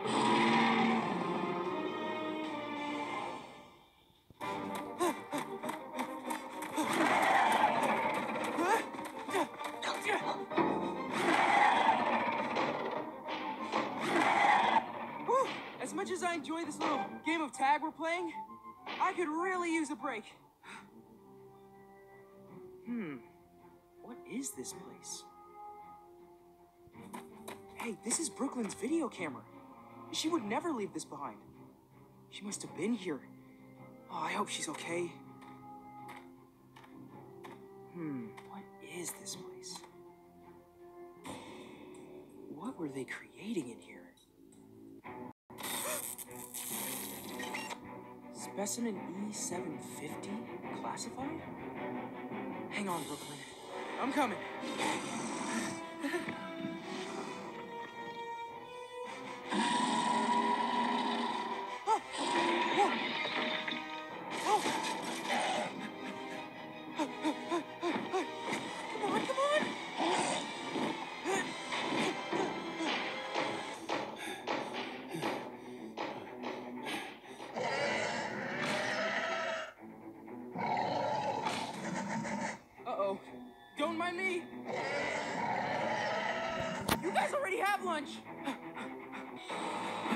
As much as I enjoy this little game of tag we're playing, I could really use a break. What is this place? Hey, this is Brooklyn's video camera. She would never leave this behind. She must have been here. Oh, I hope she's okay. What is this place? What were they creating in here? Specimen E750 classified? Hang on, Brooklyn. I'm coming. Uh-oh. Don't mind me. You guys already have lunch.